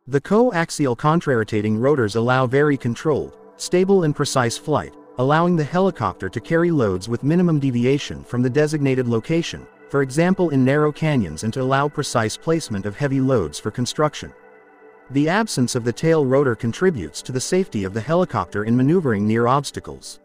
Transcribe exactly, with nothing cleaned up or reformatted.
The coaxial contrarotating rotors allow very controlled, stable and precise flight, allowing the helicopter to carry loads with minimum deviation from the designated location, for example in narrow canyons, and to allow precise placement of heavy loads for construction. The absence of the tail rotor contributes to the safety of the helicopter in maneuvering near obstacles.